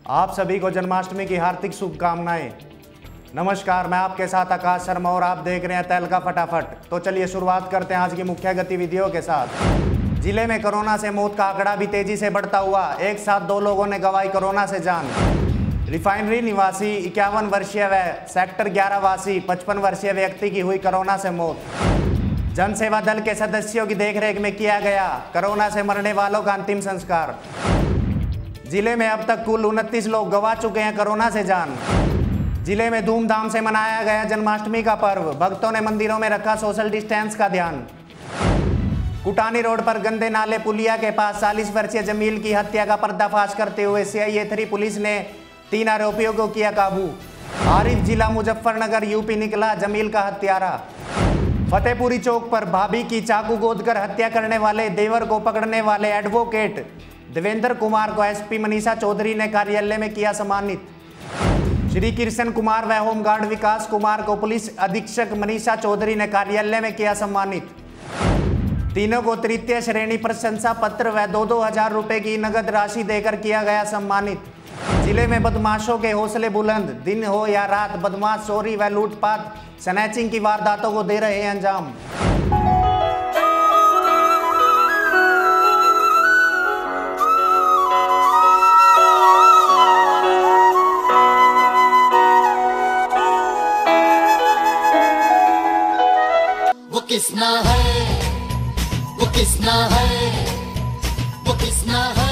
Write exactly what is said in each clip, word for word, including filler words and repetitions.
आप सभी को जन्माष्टमी की हार्दिक शुभकामनाएं। नमस्कार, मैं आपके साथ आकाश शर्मा और आप देख रहे हैं तहलका फटाफट। तो चलिए शुरुआत करते हैं आज की मुख्य गतिविधियों के साथ। जिले में कोरोना से मौत का आंकड़ा भी तेजी से बढ़ता हुआ, एक साथ दो लोगों ने गंवाई कोरोना से जान। रिफाइनरी निवासी इक्यावन वर्षीय व सेक्टर ग्यारह वासी पचपन वर्षीय व्यक्ति की हुई कोरोना से मौत। जनसेवा दल के सदस्यों की देखरेख में किया गया कोरोना से मरने वालों का अंतिम संस्कार। जिले में अब तक कुल उनतीस लोग गंवा चुके हैं कोरोना से जान। जिले में धूमधाम से मनाया गया जन्माष्टमी का पर्व, भक्तों ने मंदिरों में रखा सोशल डिस्टेंस का ध्यान। कुटानी रोड पर गंदे नाले पुलिया के पास चालीस वर्षीय जमील की हत्या का पर्दाफाश करते हुए सी आई ए थ्री पुलिस ने तीन आरोपियों को किया काबू। आरिफ जिला मुजफ्फरनगर यूपी निकला जमील का हत्यारा। फतेहपुरी चौक पर भाभी की चाकू गोदकर हत्या करने वाले देवर को पकड़ने वाले एडवोकेट देवेंद्र कुमार को एस पी मनीषा चौधरी ने कार्यालय में किया सम्मानित। श्री कृष्ण कुमार व होमगार्ड विकास कुमार को पुलिस अधीक्षक मनीषा चौधरी ने कार्यालय में किया सम्मानित। तीनों को तृतीय श्रेणी प्रशंसा पत्र व दो दो हजार रुपए की नगद राशि देकर किया गया सम्मानित। जिले में बदमाशों के हौसले बुलंद, दिन हो या रात बदमाश चोरी व लूटपाट स्नैचिंग की वारदातों को दे रहे हैं अंजाम। वो किसना है, वो किसना है, वो किसना है,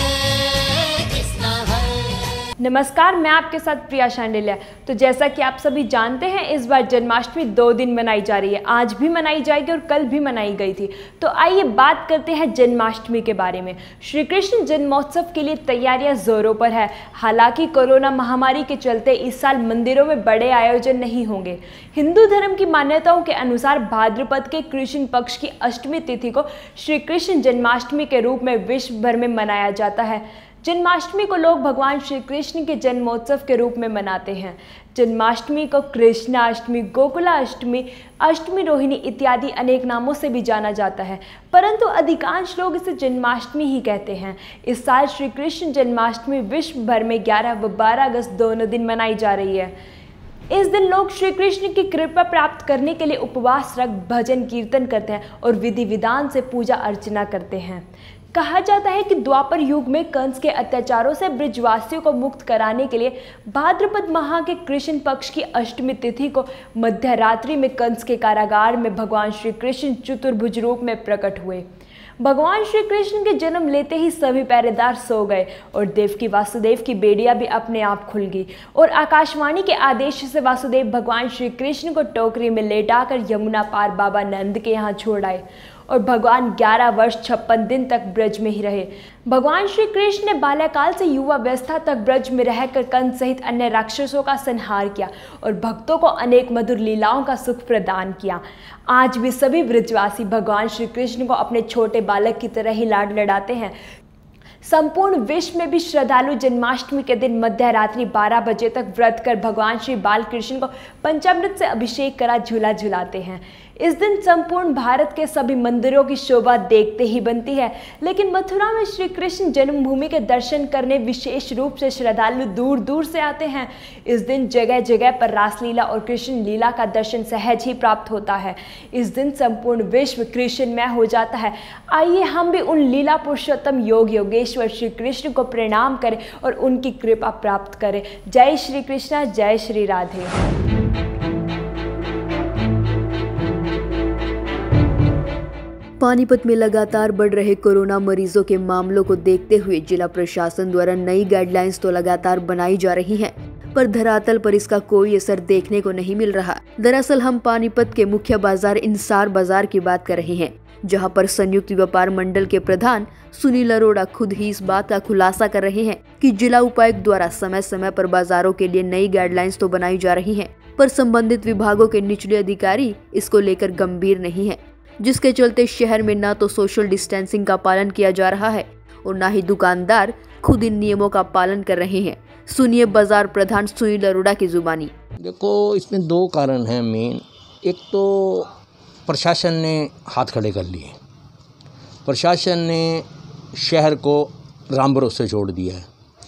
किसना है। नमस्कार, मैं आपके साथ प्रिया शांडिल्या। तो जैसा कि आप सभी जानते हैं, इस बार जन्माष्टमी दो दिन मनाई जा रही है। आज भी मनाई जाएगी और कल भी मनाई गई थी। तो आइए बात करते हैं जन्माष्टमी के बारे में। श्री कृष्ण जन्मोत्सव के लिए तैयारियां जोरों पर है। हालांकि कोरोना महामारी के चलते इस साल मंदिरों में बड़े आयोजन नहीं होंगे। हिंदू धर्म की मान्यताओं के अनुसार भाद्रपद के कृष्ण पक्ष की अष्टमी तिथि को श्री कृष्ण जन्माष्टमी के रूप में विश्व भर में मनाया जाता है। जन्माष्टमी को लोग भगवान श्री कृष्ण के जन्मोत्सव के रूप में मनाते हैं। जन्माष्टमी को कृष्णाष्टमी, गोकुलाष्टमी, अष्टमी रोहिणी इत्यादि अनेक नामों से भी जाना जाता है, परंतु अधिकांश लोग इसे जन्माष्टमी ही कहते हैं। इस साल श्री कृष्ण जन्माष्टमी विश्व भर में ग्यारह व बारह अगस्त दोनों दिन मनाई जा रही है। इस दिन लोग श्री कृष्ण की कृपा प्राप्त करने के लिए उपवास रख भजन कीर्तन करते हैं और विधि विधान से पूजा अर्चना करते हैं। कहा जाता है कि द्वापर युग में कंस के अत्याचारों से ब्रजवासियों को मुक्त कराने के लिए भाद्रपद माह के कृष्ण पक्ष की अष्टमी तिथि को मध्य रात्रि में कंस के कारागार में भगवान श्री कृष्ण चतुर्भुज रूप में प्रकट हुए। भगवान श्री कृष्ण के जन्म लेते ही सभी पहरेदार सो गए और देवकी वासुदेव की बेड़ियां भी अपने आप खुल गई और आकाशवाणी के आदेश से वासुदेव भगवान श्री कृष्ण को टोकरी में लेटाकर यमुना पार बाबा नंद के यहाँ छोड़ आए और भगवान ग्यारह वर्ष छप्पन दिन तक ब्रज में ही रहे। भगवान श्री कृष्ण ने बाल्यकाल से युवावस्था तक ब्रज में रहकर कंस सहित अन्य राक्षसों का संहार किया और भक्तों को अनेक मधुर लीलाओं का सुख प्रदान किया। आज भी सभी ब्रजवासी भगवान श्री कृष्ण को अपने छोटे बालक की तरह ही लाड लड़ाते हैं। संपूर्ण विश्व में भी श्रद्धालु जन्माष्टमी के दिन मध्य रात्रि बारह बजे तक व्रत कर भगवान श्री बालकृष्ण को पंचामृत से अभिषेक करा झूला झुलाते हैं। इस दिन संपूर्ण भारत के सभी मंदिरों की शोभा देखते ही बनती है, लेकिन मथुरा में श्री कृष्ण जन्मभूमि के दर्शन करने विशेष रूप से श्रद्धालु दूर दूर से आते हैं। इस दिन जगह जगह पर रासलीला और कृष्ण लीला का दर्शन सहज ही प्राप्त होता है। इस दिन संपूर्ण विश्व कृष्णमय हो जाता है। आइए हम भी उन लीला पुरुषोत्तम योग योगेश्वर श्री कृष्ण को प्रणाम करें और उनकी कृपा प्राप्त करें। जय श्री कृष्ण, जय श्री राधे। पानीपत में लगातार बढ़ रहे कोरोना मरीजों के मामलों को देखते हुए जिला प्रशासन द्वारा नई गाइडलाइंस तो लगातार बनाई जा रही हैं, पर धरातल पर इसका कोई असर देखने को नहीं मिल रहा। दरअसल हम पानीपत के मुख्य बाजार इंसार बाजार की बात कर रहे हैं, जहां पर संयुक्त व्यापार मंडल के प्रधान सुनील अरोड़ा खुद ही इस बात का खुलासा कर रहे हैं कि जिला उपायुक्त द्वारा समय समय पर बाजारों के लिए नई गाइडलाइंस तो बनाई जा रही हैं, पर संबंधित विभागों के निचले अधिकारी इसको लेकर गंभीर नहीं है, जिसके चलते शहर में न तो सोशल डिस्टेंसिंग का पालन किया जा रहा है और न ही दुकानदार खुद इन नियमों का पालन कर रहे हैं। सुनिए बाजार प्रधान सुनील अरोड़ा की जुबानी। देखो, इसमें दो कारण हैं मेन। एक तो प्रशासन ने हाथ खड़े कर लिए, प्रशासन ने शहर को राम भरोसे छोड़ दिया है।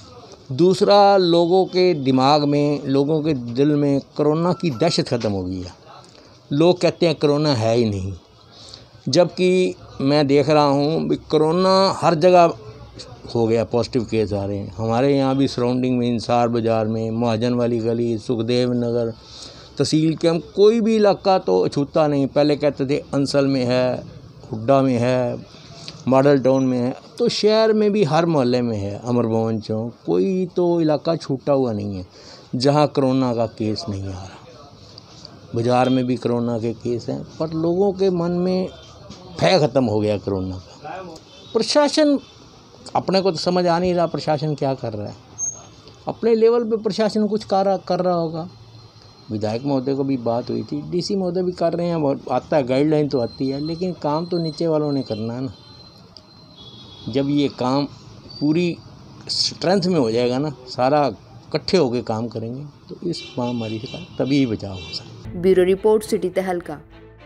दूसरा, लोगों के दिमाग में, लोगों के दिल में कोरोना की दहशत ख़त्म हो गई है। लोग कहते हैं कोरोना है ही नहीं, जबकि मैं देख रहा हूँ भी कोरोना हर जगह हो गया, पॉजिटिव केस आ रहे हैं। हमारे यहाँ भी सराउंडिंग में, इंसार बाज़ार में, महाजन वाली गली, सुखदेव नगर, तहसील के, हम कोई भी इलाका तो अछूता नहीं। पहले कहते थे अंसल में है, हुड्डा में है, मॉडल टाउन में है, तो शहर में भी हर मोहल्ले में है, अमर भवन चौक, कोई तो इलाका छूटा हुआ नहीं है जहाँ कोरोना का केस नहीं आ रहा। बाज़ार में भी कोरोना के केस हैं, पर लोगों के मन में भय ख़त्म हो गया कोरोना का। प्रशासन, अपने को तो समझ आ नहीं रहा प्रशासन क्या कर रहा है। अपने लेवल पे प्रशासन कुछ कर कर रहा होगा। विधायक महोदय को भी बात हुई थी, डीसी महोदय भी कर रहे हैं, आता है, गाइडलाइन तो आती है, लेकिन काम तो नीचे वालों ने करना है ना। जब ये काम पूरी स्ट्रेंथ में हो जाएगा ना, सारा इकट्ठे होकर काम करेंगे, तो इस महामारी से तभी बचाव हो सकता है। ब्यूरो रिपोर्ट, सिटी तहलका।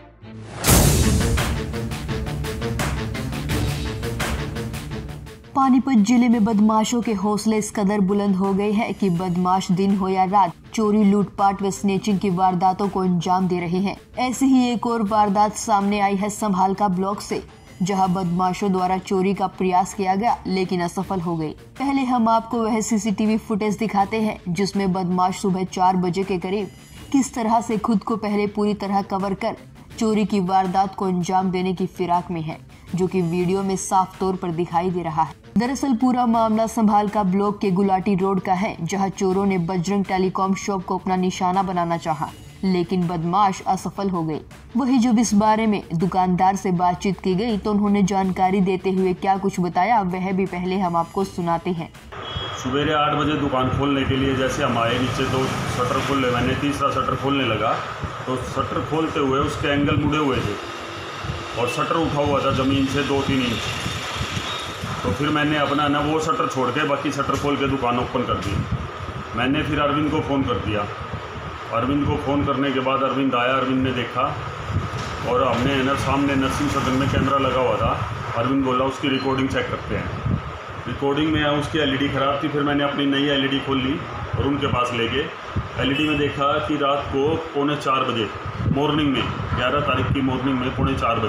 पानीपत जिले में बदमाशों के हौसले इस कदर बुलंद हो गए हैं कि बदमाश दिन हो या रात चोरी, लूटपाट व स्नेचिंग की वारदातों को अंजाम दे रहे हैं। ऐसी ही एक और वारदात सामने आई है संभालका ब्लॉक से, जहां बदमाशों द्वारा चोरी का प्रयास किया गया लेकिन असफल हो गई। पहले हम आपको वह सीसीटीवी फुटेज दिखाते हैं जिसमें बदमाश सुबह चार बजे के करीब किस तरह से खुद को पहले पूरी तरह कवर कर चोरी की वारदात को अंजाम देने की फिराक में है, जो कि वीडियो में साफ तौर पर दिखाई दे रहा है। दरअसल पूरा मामला संभालका ब्लॉक के गुलाटी रोड का है, जहां चोरों ने बजरंग टेलीकॉम शॉप को अपना निशाना बनाना चाहा, लेकिन बदमाश असफल हो गए। वही जब इस बारे में दुकानदार से बातचीत की गई तो उन्होंने जानकारी देते हुए क्या कुछ बताया, वह भी पहले हम आपको सुनाते हैं। सुबह आठ बजे दुकान खोलने के लिए जैसे हम आए, नीचे दो शटर खोले, मैंने तीसरा शटर खोलने लगा तो शटर खोलते हुए उसके एंगल मुड़े हुए थे और शटर उठा हुआ था ज़मीन से दो तीन इंच। तो फिर मैंने अपना ना वो शटर छोड़ के बाकी शटर खोल के दुकान ओपन कर दी। मैंने फिर अरविंद को फ़ोन कर दिया। अरविंद को फ़ोन करने के बाद अरविंद आया, अरविंद ने देखा और हमने ना सामने नर्सिंग सदन में कैमरा लगा हुआ था। अरविंद बोला उसकी रिकॉर्डिंग चेक करते हैं। रिकॉर्डिंग में उसकी एलईडी ख़राब थी, फिर मैंने अपनी नई एलईडी खोल ली और उनके पास ले गए। एलईडी में देखा कि रात को पौने चार बजे मॉर्निंग में, ग्यारह तारीख की मॉर्निंग में पौने चार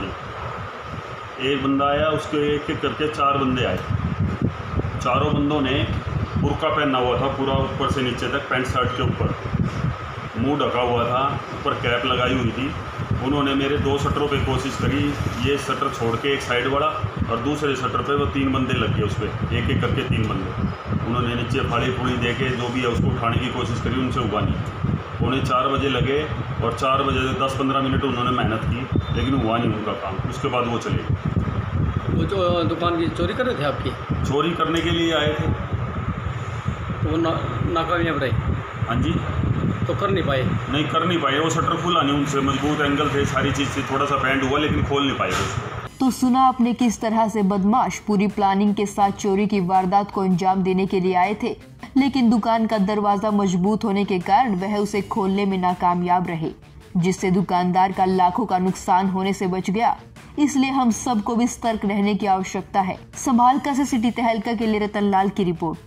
बजे एक बंदा आया, उसके एक एक करके चार बंदे आए। चारों बंदों ने बुर्का पहना हुआ था पूरा ऊपर से नीचे तक, पैंट शर्ट के ऊपर मुंह ढका हुआ था, ऊपर कैप लगाई हुई थी। उन्होंने मेरे दो शटरों पे कोशिश करी, ये शटर छोड़ के एक साइड बढ़ा और दूसरे शटर पे वो तीन बंदे लग गए, उस पर एक एक करके तीन बंदे। उन्होंने नीचे फाड़ी फूड़ी दे के जो भी है उसको उठाने की कोशिश करी, उनसे हुआ नहीं। पौने चार बजे लगे और चार बजे से दस पंद्रह मिनट उन्होंने मेहनत की, लेकिन हुआ नहीं उनका काम। उसके बाद वो चले गए। वो जो दुकान की चोरी कर रहे थे आपकी? चोरी करने के लिए आए थे। तो वो नाकामयाब रहे? हाँ जी। तो कर नहीं पाए? नहीं कर नहीं पाए, वो शटर खुला नहीं, उनसे मजबूत एंगल थे, सारी चीज़ से थोड़ा सा बैंड हुआ लेकिन खोल नहीं पाए वो। तो सुना आपने किस तरह से बदमाश पूरी प्लानिंग के साथ चोरी की वारदात को अंजाम देने के लिए आए थे, लेकिन दुकान का दरवाजा मजबूत होने के कारण वह उसे खोलने में नाकामयाब रहे, जिससे दुकानदार का लाखों का नुकसान होने से बच गया। इसलिए हम सबको भी सतर्क रहने की आवश्यकता है। संभालका से सिटी तहलका के लिए रतन लाल की रिपोर्ट।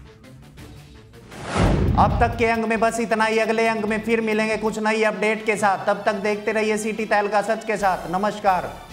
अब तक के अंक में बस इतना ही। अगले अंक में फिर मिलेंगे कुछ नई अपडेट के साथ। तब तक देखते रहिए सिटी तहलका सच के साथ। नमस्कार।